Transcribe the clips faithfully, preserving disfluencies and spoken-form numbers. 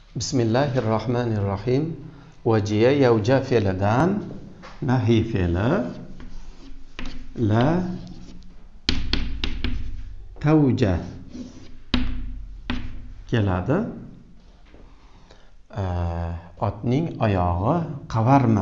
Bismillahirrahmanirrahim. Vajiya yavja fe'lidan nahiy fe'li la tavja keladi. Otning oyog'i qavarma.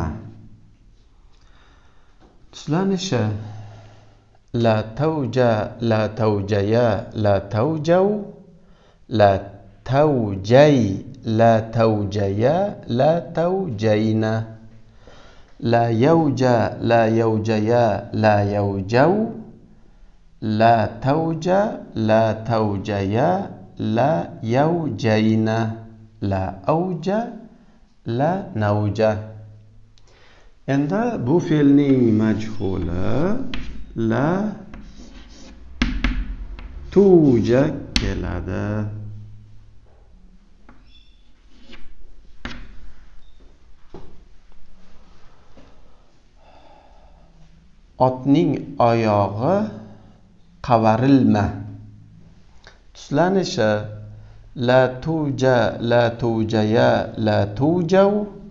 Tuslanishi la tavja la tavjaya la tavjav la tavjay la tavjaya la tavjayna la yavja la yavjaya la yavjav la tavja la tavjaya la yavjayna la avja la navja. Endi bu fe'lning majhuli la tuja keladi. Otning oyog'i qavarilma. Tuslanishi la tuja la tujaya la tujav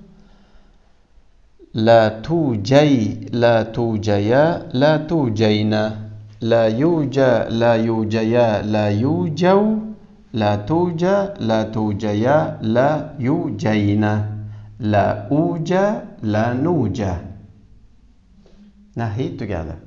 la tujay la tujaya la tujayna la yuja la yujaya la yujav la tuja la tujaya la yujayna la uja la nuja. Nahiy tugadi.